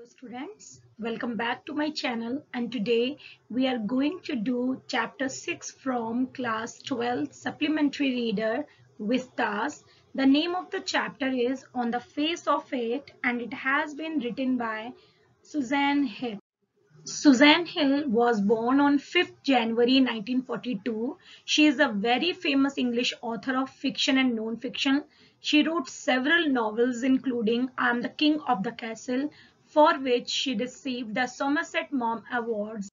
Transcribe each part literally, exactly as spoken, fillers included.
students, welcome back to my channel, and today we are going to do chapter six from class twelve supplementary reader Vistas. The name of the chapter is On the Face of It and it has been written by Suzanne Hill. Suzanne Hill was born on fifth January nineteen forty-two. She is a very famous English author of fiction and non-fiction. She wrote several novels including I Am the King of the Castle, for which she received the Somerset Maugham Awards.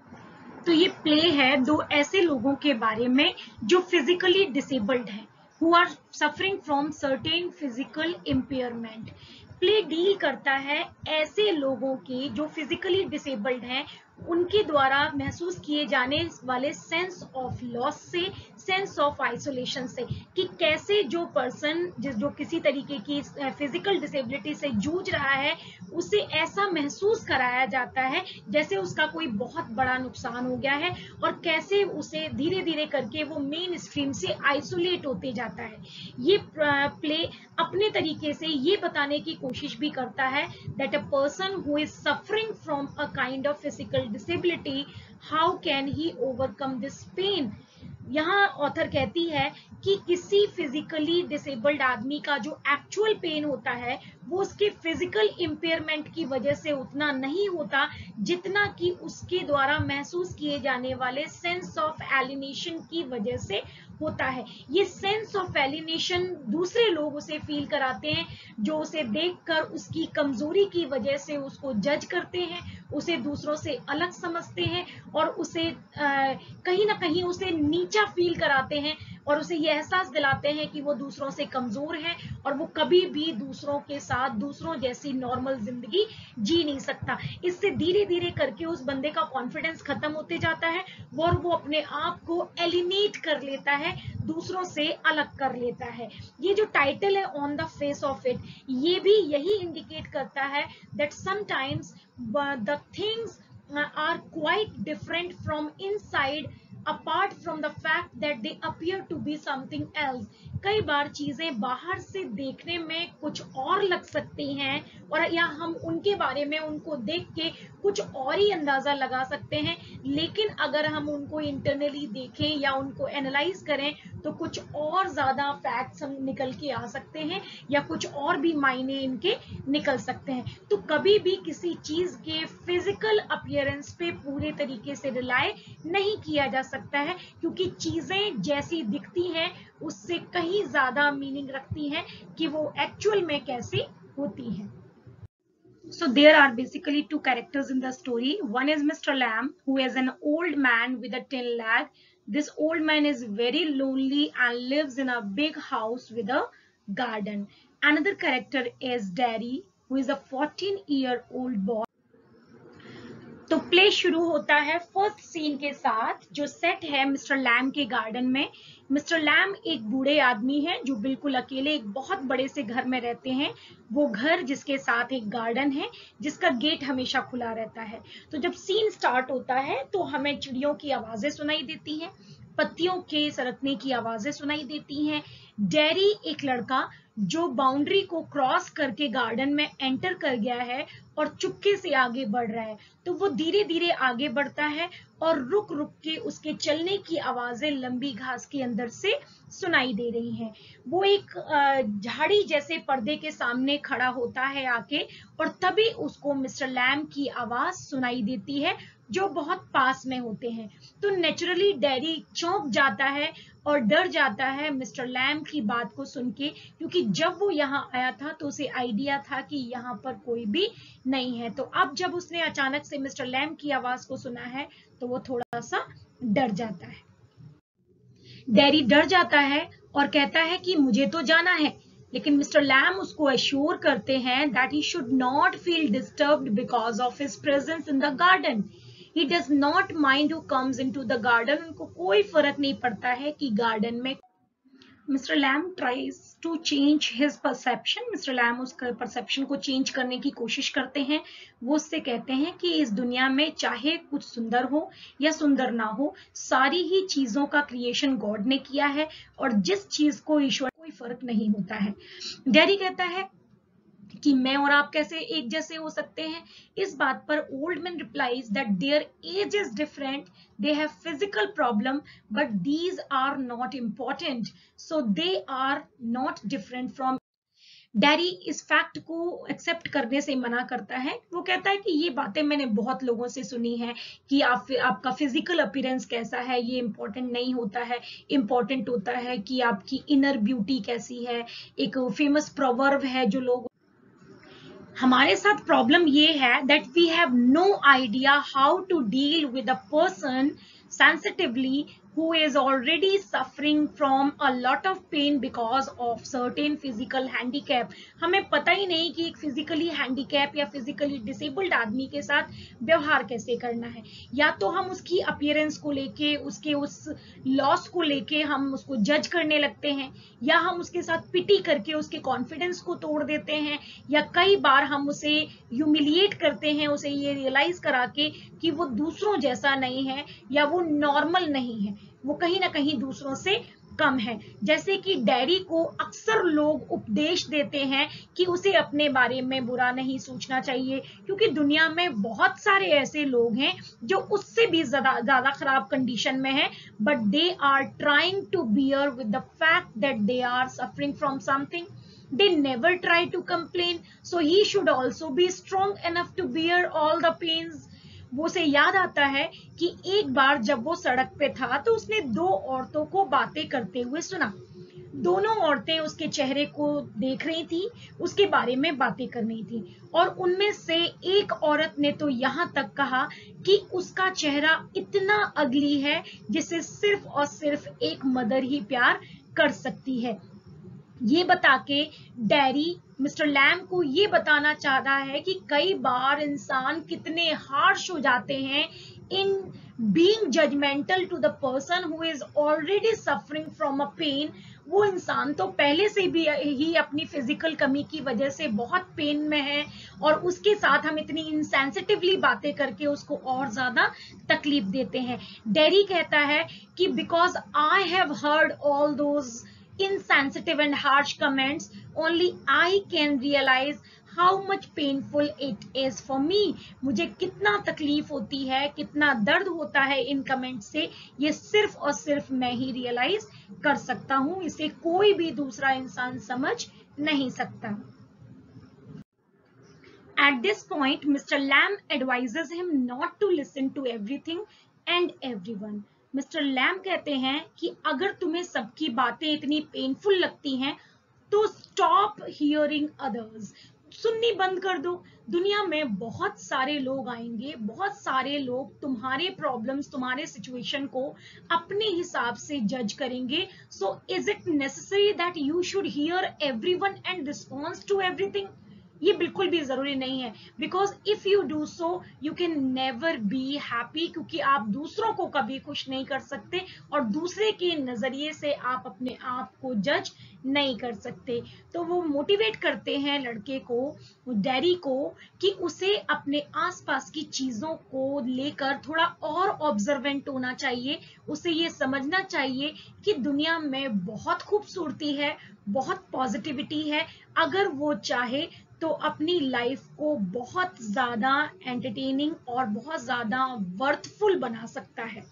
तो ये play है दो ऐसे लोगों के बारे में जो फिजिकली डिसेबल्ड हैं, who are suffering from certain physical impairment. Play deal करता है ऐसे लोगों की जो फिजिकली डिसेबल्ड हैं, उनके द्वारा महसूस किए जाने वाले सेंस ऑफ लॉस से, सेंस ऑफ आइसोलेशन से, कि कैसे जो पर्सन जिस जो किसी तरीके की फिजिकल डिसेबिलिटी से जूझ रहा है उसे ऐसा महसूस कराया जाता है जैसे उसका कोई बहुत बड़ा नुकसान हो गया है और कैसे उसे धीरे धीरे करके वो मेन स्ट्रीम से आइसोलेट होते जाता है. ये प्ले अपने तरीके से ये बताने की कोशिश भी करता है that a person who is suffering from a kind of physical disability, how can he overcome this pain? यहाँ ऑथर कहती है कि किसी फिजिकली डिसेबल्ड आदमी का जो एक्चुअल पेन होता है वो उसके फिजिकल इम्पेयरमेंट की वजह से उतना नहीं होता जितना कि उसके द्वारा महसूस किए जाने वाले सेंस ऑफ एलिनेशन की वजह से होता है. ये सेंस ऑफ एलिनेशन दूसरे लोग उसे फील कराते हैं जो उसे देखकर उसकी कमजोरी की वजह से उसको जज करते हैं, उसे दूसरों से अलग समझते हैं और उसे आ, कहीं ना कहीं उसे नीचा फील कराते हैं और उसे यह एहसास दिलाते हैं कि वो दूसरों से कमजोर है और वो कभी भी दूसरों के साथ दूसरों जैसी नॉर्मल जिंदगी जी नहीं सकता. इससे धीरे धीरे करके उस बंदे का कॉन्फिडेंस खत्म होते जाता है और वो अपने आप को एलिनेट कर लेता है, दूसरों से अलग कर लेता है. ये जो टाइटल है on the face of it, ये भी यही इंडिकेट करता है that sometimes the things are quite different from inside apart from the fact that they appear to be something else. कई बार चीजें बाहर से देखने में कुछ और लग सकती हैं और या हम उनके बारे में उनको देख के कुछ और ही अंदाजा लगा सकते हैं, लेकिन अगर हम उनको इंटरनली देखें या उनको एनालाइज करें तो कुछ और ज्यादा फैक्ट्स हम निकल के आ सकते हैं या कुछ और भी मायने इनके निकल सकते हैं. तो कभी भी किसी चीज के फिजिकल अपीयरेंस पे पूरे तरीके से रिलाय नहीं किया जा सकता है क्योंकि चीजें जैसी दिखती हैं उससे कहीं ज्यादा मीनिंग रखती हैं कि वो एक्चुअल में कैसे होती हैं. So there are basically two characters in the story. One is Mister Lamb, who is an old man with a tin leg. This old man is very lonely and lives in a big house with a garden. Another character is Derry, who is a fourteen year old boy. तो play शुरू होता है first scene के साथ जो set है mister Lamb के garden में. मिस्टर लैम एक बूढ़े आदमी हैं जो बिल्कुल अकेले एक बहुत बड़े से घर में रहते हैं. वो घर जिसके साथ एक गार्डन है जिसका गेट हमेशा खुला रहता है. तो जब सीन स्टार्ट होता है तो हमें चिड़ियों की आवाजें सुनाई देती हैं, पत्तियों के सरकने की आवाजें सुनाई देती हैं. डेरी एक लड़का जो बाउंड्री को क्रॉस करके गार्डन में एंटर कर गया है और चुपके से आगे बढ़ रहा है, तो वो धीरे धीरे आगे बढ़ता है और रुक रुक के उसके चलने की आवाजें लंबी घास के अंदर से सुनाई दे रही हैं. वो एक झाड़ी जैसे पर्दे के सामने खड़ा होता है आके और तभी उसको मिस्टर लैम की आवाज सुनाई देती है जो बहुत पास में होते हैं. तो नेचुरली डेरी चौंक जाता है और डर जाता है मिस्टर लैम की बात को सुन के, क्योंकि जब वो यहाँ आया था तो उसे आइडिया था कि यहाँ पर कोई भी नहीं है. तो अब जब उसने अचानक से मिस्टर लैम की आवाज को सुना है तो वो थोड़ा सा डर जाता है. डेरी डर जाता है और कहता है कि मुझे तो जाना है, लेकिन मिस्टर लैम उसको अश्योर करते हैं that he should not feel disturbed because of his presence in the garden. He does not mind who comes into the garden. उनको कोई फर्क नहीं पड़ता है कि गार्डन में. Mister Lamb tries to change his perception. Mister Lamb उसका perception को चेंज करने की कोशिश करते हैं. वो उससे कहते हैं कि इस दुनिया में चाहे कुछ सुंदर हो या सुंदर ना हो, सारी ही चीजों का क्रिएशन गॉड ने किया है और जिस चीज को ईश्वर कोई फर्क नहीं होता है. डेरी कहता है कि मैं और आप कैसे एक जैसे हो सकते हैं। इस बात पर old man replies that their age is different, they have physical problem, but these are not important, so they are not different from. Derry इस फैक्ट को एक्सेप्ट करने से मना करता है। वो कहता है कि ये बातें मैंने बहुत लोगों से सुनी है कि आप आपका फिजिकल अपीयरेंस कैसा है ये इंपॉर्टेंट नहीं होता है, इंपॉर्टेंट होता है कि आपकी इनर ब्यूटी कैसी है। एक फेमस प्रोवर्ब है जो लोग, हमारे साथ प्रॉब्लम ये है that we have no idea how to deal with a person sensitively who is already suffering from a lot of pain because of certain physical handicap। हमें पता ही नहीं कि एक फिजिकली हैंडीकैप या फिजिकली डिसेबल्ड आदमी के साथ व्यवहार कैसे करना है। या तो हम उसकी अपीयरेंस को लेके, उसके उस लॉस को लेके हम उसको जज करने लगते हैं, या हम उसके साथ पिटी करके उसके कॉन्फिडेंस को तोड़ देते हैं, या कई बार हम उसे ह्यूमिलिएट करते हैं, उसे ये रियलाइज करा के कि वो दूसरों जैसा नहीं है या वो नॉर्मल नहीं है, वो कहीं ना कहीं दूसरों से कम है। जैसे कि डैरी को अक्सर लोग उपदेश देते हैं कि उसे अपने बारे में बुरा नहीं सोचना चाहिए, क्योंकि दुनिया में बहुत सारे ऐसे लोग हैं जो उससे भी ज्यादा ज्यादा खराब कंडीशन में हैं, but they are trying to bear with the fact that they are suffering from something. They never try to complain, so he should also be strong enough to bear all the pains। वो से याद आता है कि एक बार जब वो सड़क पे था तो उसने दो औरतों को बातें करते हुए सुना। दोनों औरतें उसके चेहरे को देख रही थी, उसके बारे में बातें कर रही थी, और उनमें से एक औरत ने तो यहाँ तक कहा कि उसका चेहरा इतना अगली है जिसे सिर्फ और सिर्फ एक मदर ही प्यार कर सकती है। ये बता के डैरी मिस्टर लैम को ये बताना चाहता है कि कई बार इंसान कितने हार्श हो जाते हैं in being judgmental to the person who is already suffering from a pain. वो इंसान तो पहले से भी ही अपनी फिजिकल कमी की वजह से बहुत पेन में है, और उसके साथ हम इतनी इंसेंसिटिवली बातें करके उसको और ज्यादा तकलीफ देते हैं। डैरी कहता है कि because I have heard all those insensitive and harsh comments, only I can realize how much painful it is for me। मुझे कितना तकलीफ होती है, कितना दर्द होता है इन कमेंट से, ये सिर्फ और सिर्फ मैं ही रियलाइज कर सकता हूँ, इसे कोई भी दूसरा इंसान समझ नहीं सकता। At this point, Mister Lamb advises him not to listen to everything and everyone। Mister lamb कहते हैं कि अगर तुम्हें सबकी बातें इतनी पेनफुल लगती हैं तो स्टॉप हियरिंग अदर्स, सुननी बंद कर दो। दुनिया में बहुत सारे लोग आएंगे, बहुत सारे लोग तुम्हारे प्रॉब्लम्स, तुम्हारे सिचुएशन को अपने हिसाब से जज करेंगे। So is it necessary that you should hear everyone and response to everything? ये बिल्कुल भी जरूरी नहीं है, because if you do so you can never be happy, क्योंकि आप दूसरों को कभी खुश नहीं कर सकते और दूसरे के नजरिए से आप अपने आप को जज नहीं कर सकते। तो वो मोटिवेट करते हैं लड़के को, डैरी को, कि उसे अपने आसपास की चीजों को लेकर थोड़ा और ऑब्जर्वेंट होना चाहिए। उसे ये समझना चाहिए कि दुनिया में बहुत खूबसूरती है, बहुत पॉजिटिविटी है। अगर वो चाहे तो अपनी लाइफ को बहुत ज्यादा एंटरटेनिंग और बहुत ज्यादा वर्थफुल बना सकता है।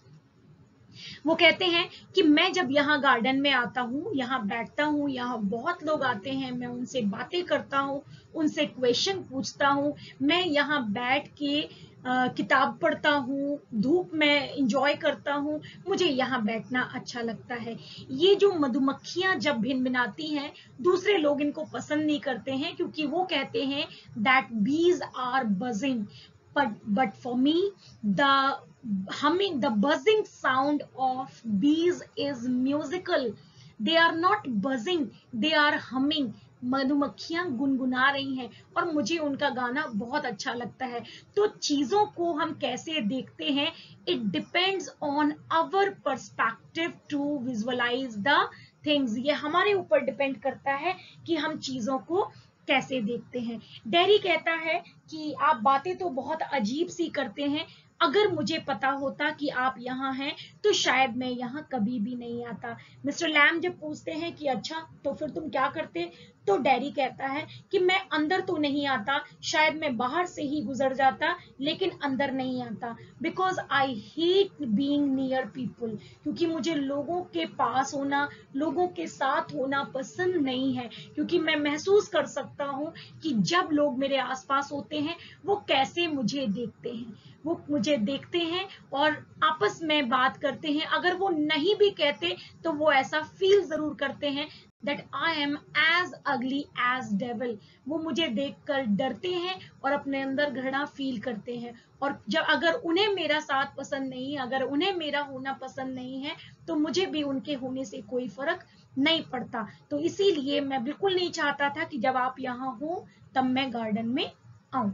वो कहते हैं कि मैं जब यहाँ गार्डन में आता हूँ, यहाँ बैठता हूँ, यहाँ बहुत लोग आते हैं, मैं उनसे बातें करता हूँ, उनसे क्वेश्चन पूछता हूँ, मैं यहाँ बैठ के आ, किताब पढ़ता हूँ, धूप में एंजॉय करता हूँ, मुझे यहाँ बैठना अच्छा लगता है। ये जो मधुमक्खियां जब भिनभिनाती हैं, दूसरे लोग इनको पसंद नहीं करते हैं, क्योंकि वो कहते हैं that bees are buzzing, but but for me the humming, the buzzing sound of bees is musical। they are not buzzing, they are humming। मधुमक्खियां गुनगुना रही हैं और मुझे उनका गाना बहुत अच्छा लगता है। तो चीजों को हम कैसे देखते हैं, it depends on our perspective to visualise the things. ये हमारे ऊपर डिपेंड करता है कि हम चीजों को कैसे देखते हैं। डैरी कहता है कि आप बातें तो बहुत अजीब सी करते हैं, अगर मुझे पता होता कि आप यहाँ हैं तो शायद मैं यहाँ कभी भी नहीं आता। मिस्टर लैम जब पूछते हैं कि अच्छा तो फिर तुम क्या करते, तो डैरी कहता है कि मैं अंदर तो नहीं आता, शायद मैं बाहर से ही गुजर जाता, लेकिन अंदर नहीं आता, because I hate being near people, क्योंकि मुझे लोगों के पास होना, लोगों के साथ होना पसंद नहीं है, क्योंकि मैं महसूस कर सकता हूँ कि जब लोग मेरे आसपास होते हैं वो कैसे मुझे देखते हैं, वो मुझे देखते हैं और आपस में बात करते हैं, अगर वो नहीं भी कहते तो वो ऐसा फील जरूर करते हैं that I am as ugly as devil, वो मुझे देखकर डरते हैं और अपने अंदर घृणा फील करते हैं, और जब अगर उन्हें मेरा साथ पसंद नहीं, अगर उन्हें मेरा होना पसंद नहीं है, तो मुझे भी उनके होने से कोई फर्क नहीं पड़ता। तो इसीलिए मैं बिल्कुल नहीं चाहता था कि जब आप यहाँ हो तब मैं गार्डन में आऊं।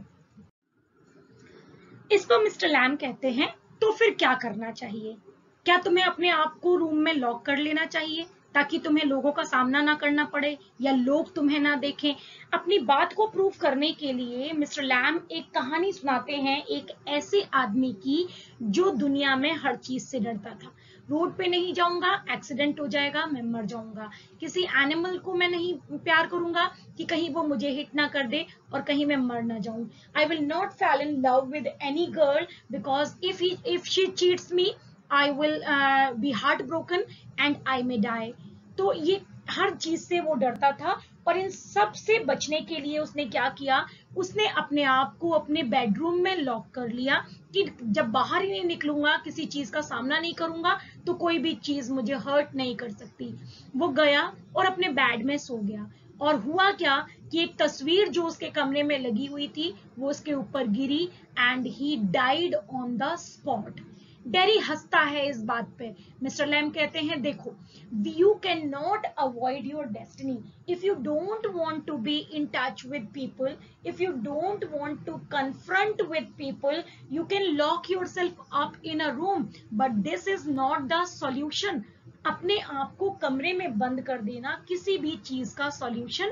इस पर मिस्टर लैम कहते हैं, तो फिर क्या करना चाहिए? क्या तुम्हें अपने आप को रूम में लॉक कर लेना चाहिए ताकि तुम्हें लोगों का सामना ना करना पड़े या लोग तुम्हें ना देखें? अपनी बात को प्रूव करने के लिए मिस्टर लैम एक कहानी सुनाते हैं एक ऐसे आदमी की जो दुनिया में हर चीज से डरता था। रोड पे नहीं जाऊंगा, एक्सीडेंट हो जाएगा, मैं मर जाऊंगा। किसी एनिमल को मैं नहीं प्यार करूंगा कि कहीं वो मुझे हिट ना कर दे और कहीं मैं मर ना जाऊं। I will not fall in love with any girl because if he if she cheats me I will be heart broken and I may die. तो ये हर चीज से वो डरता था, और इन सब से बचने के लिए उसने क्या किया, उसने अपने आप को अपने बेडरूम में लॉक कर लिया कि जब बाहर ही नहीं निकलूंगा, किसी चीज का सामना नहीं करूंगा, तो कोई भी चीज मुझे हर्ट नहीं कर सकती। वो गया और अपने बेड में सो गया, और हुआ क्या कि एक तस्वीर जो उसके कमरे में लगी हुई थी वो उसके ऊपर गिरी and he died on the spot. Derry हंसता है इस बात पे। मिस्टर लैम कहते हैं, देखो, you cannot avoid your destiny. If you don't want to be in touch with people, if you don't want to confront with people, you can lock yourself up in a room, but this is not the solution. अपने आप को कमरे में बंद कर देना किसी भी चीज का सॉल्यूशन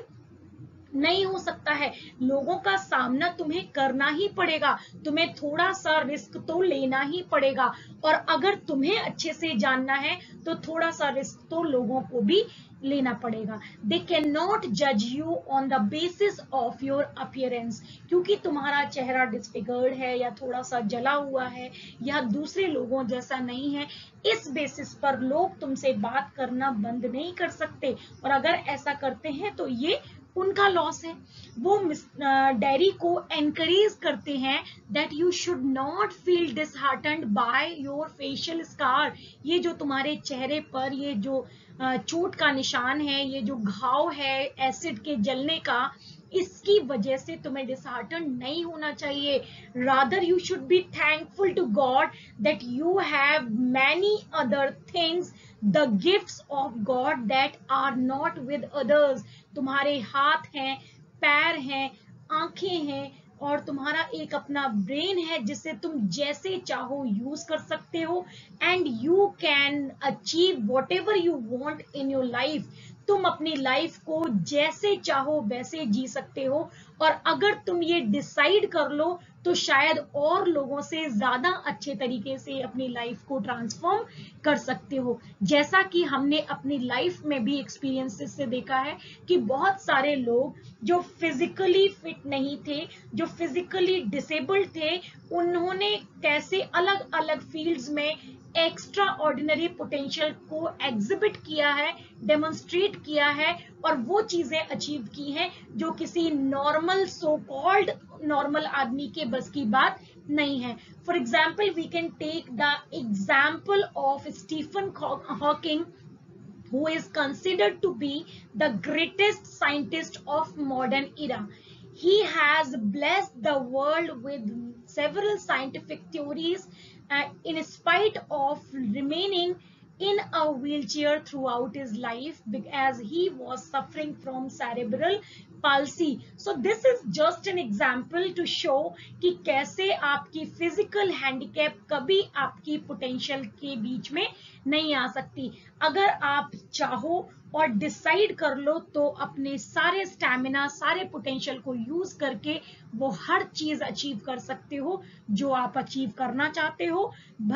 नहीं हो सकता है। लोगों का सामना तुम्हें करना ही पड़ेगा, तुम्हें थोड़ा सा रिस्क तो लेना ही पड़ेगा, और अगर तुम्हें अच्छे से जानना है तो थोड़ा सा रिस्क तो लोगों को भी लेना पड़ेगा। दे कैन नॉट जज you on the basis of your appearance, क्योंकि तुम्हारा चेहरा डिस्फिगर्ड है या थोड़ा सा जला हुआ है या दूसरे लोगों जैसा नहीं है, इस बेसिस पर लोग तुमसे बात करना बंद नहीं कर सकते, और अगर ऐसा करते हैं तो ये उनका लॉस है। वो डेरी को एनकरेज करते हैं that you should not feel disheartened by your facial scar. ये जो तुम्हारे चेहरे पर ये जो चोट का निशान है, ये जो घाव है एसिड के जलने का, इसकी वजह से तुम्हें डिसहार्टन नहीं होना चाहिए। Rather you should be thankful to God that you have many other things, the gifts of God that are not with others. तुम्हारे हाथ हैं, पैर हैं, आंखें हैं, और तुम्हारा एक अपना ब्रेन है जिसे तुम जैसे चाहो यूज कर सकते हो, and you can achieve whatever you want in your life. तुम अपनी लाइफ को जैसे चाहो वैसे जी सकते हो, और अगर तुम ये डिसाइड कर लो तो शायद और लोगों से ज्यादा अच्छे तरीके से अपनी लाइफ को ट्रांसफॉर्म कर सकते हो। जैसा कि हमने अपनी लाइफ में भी एक्सपीरियंसेस से देखा है कि बहुत सारे लोग जो फिजिकली फिट नहीं थे, जो फिजिकली डिसेबल्ड थे, उन्होंने कैसे अलग अलग फील्ड्स में एक्स्ट्रा ऑर्डिनरी पोटेंशियल को एग्जिबिट किया है, डेमोन्स्ट्रेट किया है, और वो चीजें अचीव की हैं जो किसी नॉर्मल सो कॉल्ड नॉर्मल आदमी के बस की बात नहीं है। For example we can take the example of Stephen Hawking, who is considered to be the greatest scientist of modern era. He has blessed the world with several scientific theories uh, in spite of remaining in a wheelchair throughout his life as he was suffering from cerebral palsy. So this is just an example to show कि कैसे आपकी physical handicap कभी आपकी potential के बीच में नहीं आ सकती। अगर आप चाहो और डिसाइड कर लो तो अपने सारे स्टैमिना, सारे पोटेंशियल को यूज करके वो हर चीज अचीव कर सकते हो जो आप अचीव करना चाहते हो।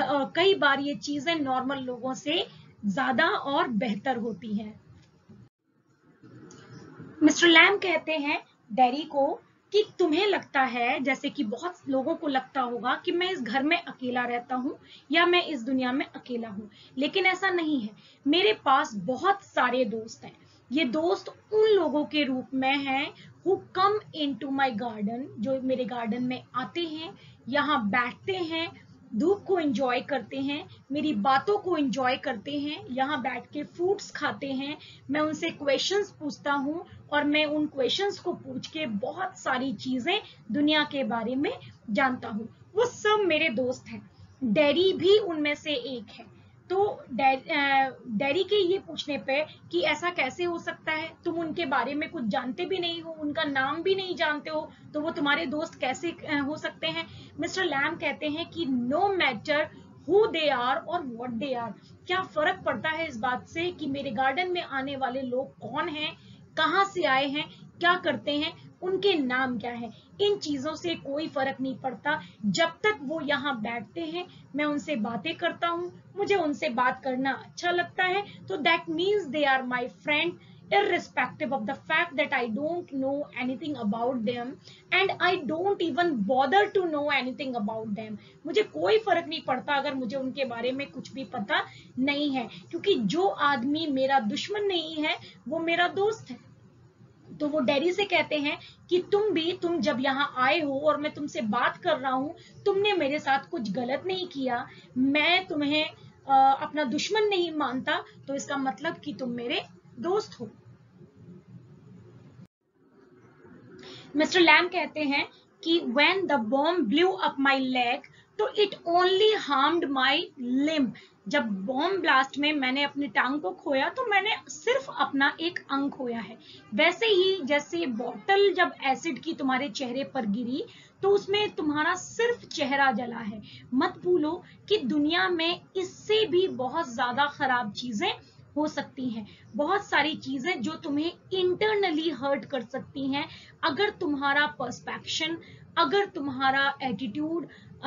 कई बार ये चीजें नॉर्मल लोगों से ज्यादा और बेहतर होती हैं। मिस्टर लैम कहते हैं डेरी को कि तुम्हें लगता है, जैसे कि बहुत लोगों को लगता होगा कि मैं इस घर में अकेला रहता हूं या मैं इस दुनिया में अकेला हूं, लेकिन ऐसा नहीं है। मेरे पास बहुत सारे दोस्त हैं। ये दोस्त उन लोगों के रूप में हैं who come into my garden, जो मेरे गार्डन में आते हैं, यहाँ बैठते हैं, धूप को एंजॉय करते हैं, मेरी बातों को एंजॉय करते हैं, यहाँ बैठ के फ्रूट्स खाते हैं, मैं उनसे क्वेश्चंस पूछता हूँ और मैं उन क्वेश्चंस को पूछ के बहुत सारी चीजें दुनिया के बारे में जानता हूँ। वो सब मेरे दोस्त हैं। डेरी भी उनमें से एक है। तो डेरी के ये पूछने पे कि ऐसा कैसे हो सकता है, तुम उनके बारे में कुछ जानते भी नहीं हो, उनका नाम भी नहीं जानते हो, तो वो तुम्हारे दोस्त कैसे हो सकते हैं? मिस्टर लैम कहते हैं कि no matter who they are और व्हाट दे आर, क्या फर्क पड़ता है इस बात से कि मेरे गार्डन में आने वाले लोग कौन हैं, कहाँ से आए हैं, क्या करते हैं, उनके नाम क्या है। इन चीजों से कोई फर्क नहीं पड़ता। जब तक वो यहाँ बैठते हैं, मैं उनसे बातें करता हूँ, मुझे उनसे बात करना अच्छा लगता है, तो that means they are my friend, irrespective of the fact that I don't know anything about them and I don't even bother to know anything about them. मुझे कोई फर्क नहीं पड़ता अगर मुझे उनके बारे में कुछ भी पता नहीं है, क्योंकि जो आदमी मेरा दुश्मन नहीं है वो मेरा दोस्त है। तो वो डेरी से कहते हैं कि तुम भी, तुम जब यहाँ आए हो और मैं तुमसे बात कर रहा हूँ, तुमने मेरे साथ कुछ गलत नहीं किया, मैं तुम्हें आ, अपना दुश्मन नहीं मानता, तो इसका मतलब कि तुम मेरे दोस्त हो। मिस्टर लैम कहते हैं कि when the bomb blew up my leg, तो it only harmed my limb। जब बॉम्ब ब्लास्ट में मैंने अपनी टांग को खोया तो मैंने सिर्फ अपना एक अंग खोया है। वैसे ही जैसे बॉटल जब एसिड की तुम्हारे चेहरे पर गिरी तो उसमें तुम्हारा सिर्फ चेहरा जला है। मत भूलो कि दुनिया में इससे भी बहुत ज्यादा खराब चीजें हो सकती हैं, बहुत सारी चीजें जो तुम्हें इंटरनली हर्ट कर सकती हैं। अगर तुम्हारा पर्सपेक्शन, अगर तुम्हारा एटीट्यूड,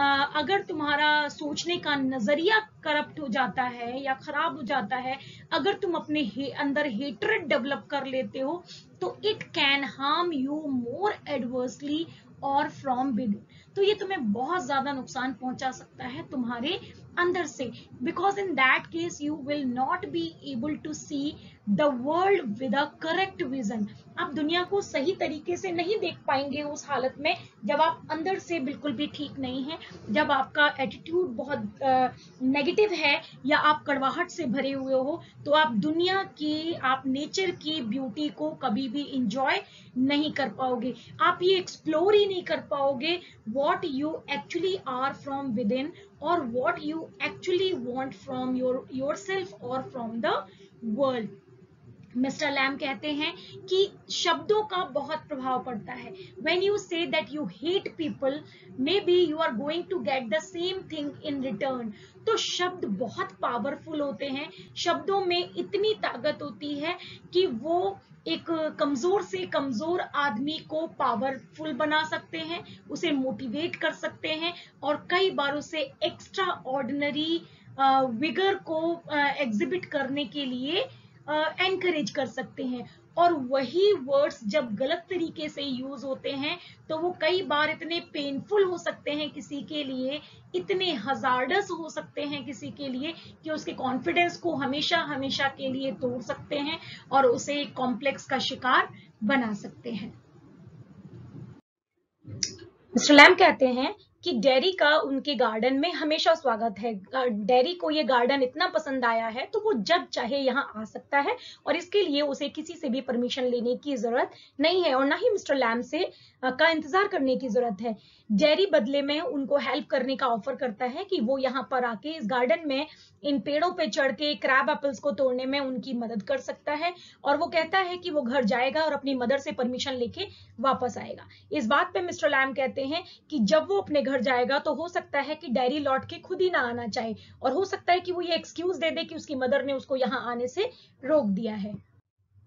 अगर तुम्हारा सोचने का नजरिया करप्ट हो जाता है या खराब हो जाता है, अगर तुम अपने हे, अंदर हेट्रेड डेवलप कर लेते हो, तो it can harm you more adversely और फ्रॉम विद। तो ये तुम्हें बहुत ज्यादा नुकसान पहुंचा सकता है तुम्हारे अंदर से, because in that case you will not be able to see the world with a correct vision. आप दुनिया को सही तरीके से नहीं देख पाएंगे उस हालत में जब आप अंदर से बिल्कुल भी ठीक नहीं है, जब आपका एटीट्यूड बहुत नेगेटिव है या आप कड़वाहट से भरे हुए हो, तो आप दुनिया की, आप नेचर की ब्यूटी को कभी भी इंजॉय नहीं कर पाओगे। आप ये एक्सप्लोर ही नहीं कर पाओगे what you actually are from within or what you actually want from your yourself or from the world। Mister lamb कहते हैं कि शब्दों का बहुत प्रभाव पड़ता है। When you say that you hate people, maybe you are going to get the same thing in return। तो शब्द बहुत पावरफुल होते हैं। शब्दों में इतनी ताकत होती है कि वो एक कमजोर से कमजोर आदमी को पावरफुल बना सकते हैं, उसे मोटिवेट कर सकते हैं और कई बार उसे एक्स्ट्रा ऑर्डिनरी विगर को एग्जिबिट करने के लिए एनकरेज कर सकते हैं। और वही वर्ड्स जब गलत तरीके से यूज होते हैं तो वो कई बार इतने पेनफुल हो सकते हैं किसी के लिए, इतने हजार्डस हो सकते हैं किसी के लिए कि उसके कॉन्फिडेंस को हमेशा हमेशा के लिए तोड़ सकते हैं और उसे एक कॉम्प्लेक्स का शिकार बना सकते हैं। मिस्टर लैम कहते हैं कि डेरी का उनके गार्डन में हमेशा स्वागत है। डेरी को ये गार्डन इतना पसंद आया है तो वो जब चाहे यहाँ आ सकता है और इसके लिए उसे किसी से भी परमिशन लेने की जरूरत नहीं है और ना ही मिस्टर लैम से का इंतजार करने की जरूरत है। डेरी बदले में उनको हेल्प करने का ऑफर करता है कि वो यहाँ पर आके इस गार्डन में इन पेड़ों पे चढ़ के क्रैब एप्पल्स को तोड़ने में उनकी मदद कर सकता है और वो कहता है कि वो घर जाएगा और अपनी मदर से परमिशन लेके वापस आएगा। इस बात पे मिस्टर लैम कहते हैं कि जब वो अपने घर जाएगा तो हो सकता है कि डेरी लौट के खुद ही ना आना चाहे और हो सकता है कि वो ये एक्सक्यूज दे दे कि उसकी मदर ने उसको यहाँ आने से रोक दिया है।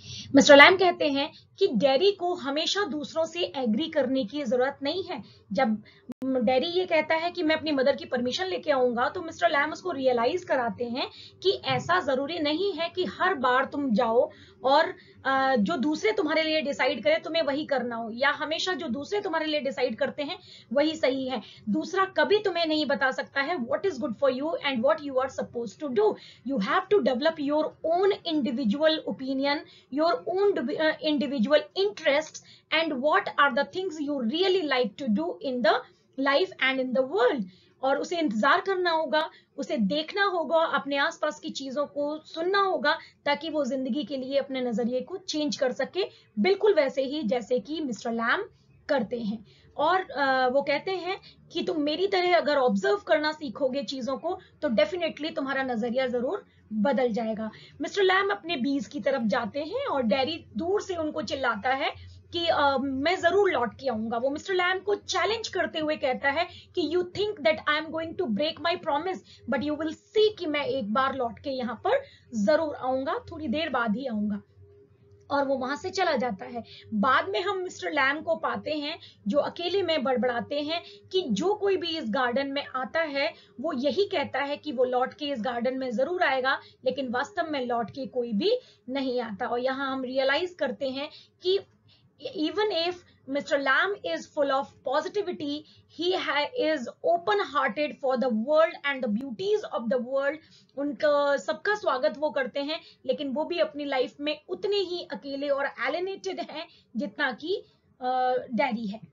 मिस्टर लैम कहते हैं कि डैरी को हमेशा दूसरों से एग्री करने की जरूरत नहीं है। जब डैरी ये कहता है कि मैं अपनी मदर की परमिशन लेके आऊंगा, तो मिस्टर लैम उसको रियलाइज कराते हैं कि ऐसा जरूरी नहीं है कि हर बार तुम जाओ और जो दूसरे तुम्हारे लिए डिसाइड करे तुम्हें वही करना हो, या हमेशा जो दूसरे तुम्हारे लिए डिसाइड करते हैं वही सही है। दूसरा कभी तुम्हें नहीं बता सकता है what is good for you and what you are suppose to do. You have to develop your own individual opinion, your own individual interest and what are the things you really like to do in the life and in the world. और उसे इंतजार करना होगा, उसे देखना होगा, अपने आसपास की चीजों को सुनना होगा, ताकि वो जिंदगी के लिए अपने नजरिए को चेंज कर सके, बिल्कुल वैसे ही जैसे कि मिस्टर लैम करते हैं। और वो कहते हैं कि तुम मेरी तरह अगर ऑब्जर्व करना सीखोगे चीजों को, तो डेफिनेटली तुम्हारा नजरिया जरूर बदल जाएगा। मिस्टर लैम अपने बीज की तरफ जाते हैं और डैरी दूर से उनको चिल्लाता है कि uh, मैं जरूर लौट के आऊंगा। वो मिस्टर लैम को चैलेंज करते हुए कहता है कि you think that I am going to break my promise, but you will see कि मैं एक बार लौट के यहाँ पर जरूर आऊंगा, थोड़ी देर बाद ही आऊंगा। और वो वहां से चला जाता है। बाद में हम मिस्टर लैम को पाते हैं जो अकेले में बड़बड़ाते हैं कि जो कोई भी इस गार्डन में आता है वो यही कहता है कि वो लौट के इस गार्डन में जरूर आएगा, लेकिन वास्तव में लौट के कोई भी नहीं आता। और यहाँ हम रियलाइज करते हैं कि even if Mister Lamb is full of positivity, he is open hearted for the world and the beauties of the world. उनका सबका स्वागत वो करते हैं, लेकिन वो भी अपनी लाइफ में उतने ही अकेले और alienated हैं जितना कि डैडी है।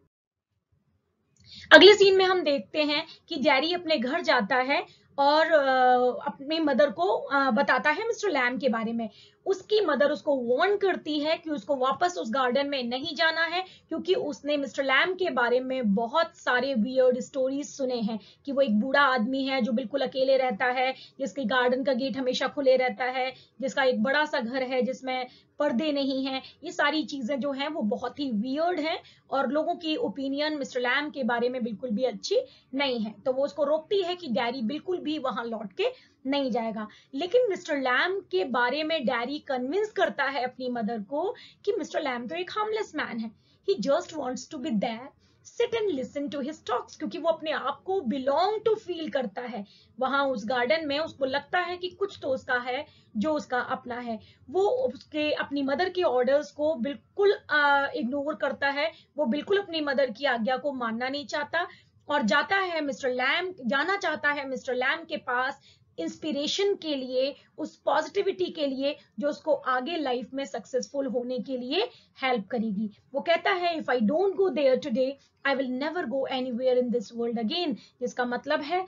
अगले सीन में हम देखते हैं कि डैडी अपने घर जाता है और अपनी मदर को बताता है मिस्टर लैम के बारे में। उसकी मदर उसको वार्न करती है कि उसको वापस उस गार्डन में नहीं जाना है, क्योंकि उसने मिस्टर लैम के बारे में बहुत सारे वियर्ड स्टोरीज सुने हैं कि वो एक बूढ़ा आदमी है जो बिल्कुल अकेले रहता है, जिसके गार्डन का गेट हमेशा खुले रहता है, जिसका एक बड़ा सा घर है जिसमें पर्दे नहीं हैं। ये सारी चीजें जो हैं वो बहुत ही वियर्ड हैं और लोगों की ओपिनियन मिस्टर लैम के बारे में बिल्कुल भी अच्छी नहीं है। तो वो उसको रोकती है कि डैडी बिल्कुल भी वहां लौट के नहीं जाएगा। लेकिन मिस्टर लैम के बारे में डैडी कन्विंस करता है अपनी मदर को कि मिस्टर लैम तो एक हार्मलेस मैन है, he just wants to be there, sit and listen to his talks, क्योंकि वो अपने आप को बिलोंग टू फील करता है वहां उस गार्डन में। उसको लगता है कि कुछ तो उसका है जो उसका अपना है। वो उसके अपनी मदर के ऑर्डर्स को बिल्कुल इग्नोर करता है, वो बिल्कुल अपनी मदर की आज्ञा को मानना नहीं चाहता और जाता है मिस्टर लैम जाना चाहता है मिस्टर लैम के पास इंस्पिरेशन के लिए, उस पॉजिटिविटी के लिए जो उसको आगे लाइफ में सक्सेसफुल होने के लिए हेल्प करेगी। वो कहता है if I don't go there today I will never go anywhere in this world again, जिसका मतलब है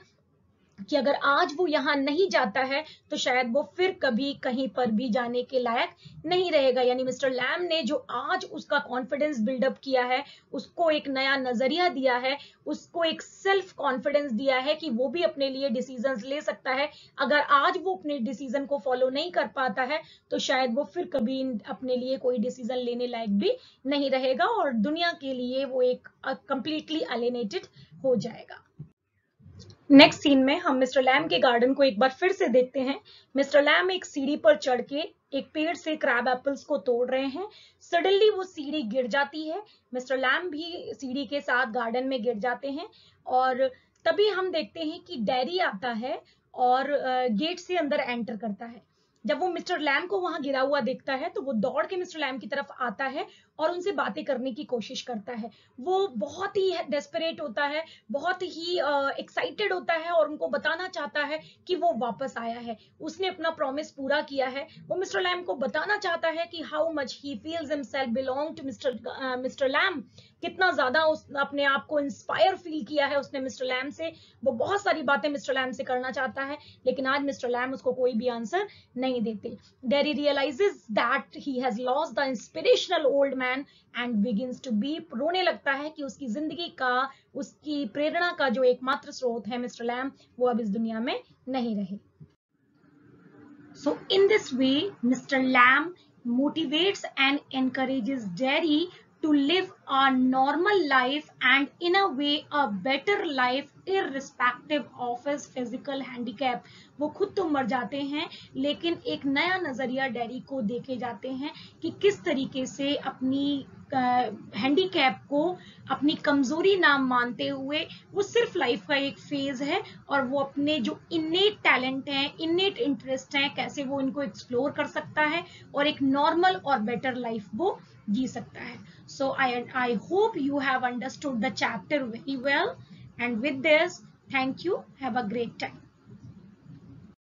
कि अगर आज वो यहाँ नहीं जाता है तो शायद वो फिर कभी कहीं पर भी जाने के लायक नहीं रहेगा। यानी मिस्टर लैम ने जो आज उसका कॉन्फिडेंस बिल्डअप किया है, उसको एक नया नजरिया दिया है, उसको एक सेल्फ कॉन्फिडेंस दिया है कि वो भी अपने लिए डिसीजंस ले सकता है। अगर आज वो अपने डिसीजन को फॉलो नहीं कर पाता है तो शायद वो फिर कभी अपने लिए कोई डिसीजन लेने लायक भी नहीं रहेगा और दुनिया के लिए वो एक कंप्लीटली एलिनेटेड हो जाएगा। नेक्स्ट सीन में हम मिस्टर लैम के गार्डन को एक बार फिर से देखते हैं। मिस्टर लैम एक सीढ़ी पर चढ़ के एक पेड़ से क्रैब एप्पल्स को तोड़ रहे हैं। सडनली वो सीढ़ी गिर जाती है, मिस्टर लैम भी सीढ़ी के साथ गार्डन में गिर जाते हैं और तभी हम देखते हैं कि डैडी आता है और गेट से अंदर एंटर करता है। जब वो मिस्टर लैम को वहां गिरा हुआ देखता है तो वो दौड़ के मिस्टर लैम की तरफ आता है और उनसे बातें करने की कोशिश करता है। वो बहुत ही डेस्परेट होता है, बहुत ही एक्साइटेड होता है और उनको बताना चाहता है कि वो वापस आया है, उसने अपना प्रॉमिस पूरा किया है। वो मिस्टर लैम को बताना चाहता है कि how much he feels himself belong to mister mister Lam, कितना ज्यादा उस अपने आप को इंस्पायर फील किया है उसने मिस्टर लैम से। वो बहुत सारी बातें मिस्टर लैम से करना चाहता है, लेकिन आज मिस्टर लैम उसको कोई भी आंसर नहीं देते। Daddy realises that he has lost the inspirational old man and begins to weep. रोने लगता है कि उसकी जिंदगी का, उसकी प्रेरणा का जो एकमात्र स्रोत है मिस्टर लैम, वो अब इस दुनिया में नहीं रहे। So in this way, Mister Lamb motivates and encourages Jerry to live a normal life and in a way a better life irrespective of his physical handicap. वो खुद तो मर जाते हैं लेकिन एक नया नजरिया डैडी को देके जाते हैं कि किस तरीके से अपनी हैंडीकैप uh, को अपनी कमजोरी ना मानते हुए वो सिर्फ लाइफ का एक फेज है और वो अपने जो इनेट टैलेंट है, इनेट इंटरेस्ट है, कैसे वो इनको एक्सप्लोर कर सकता है और एक नॉर्मल और बेटर लाइफ वो जी सकता है. So I, I hope you have understood the chapter very well, and with this, thank you. Have a great time.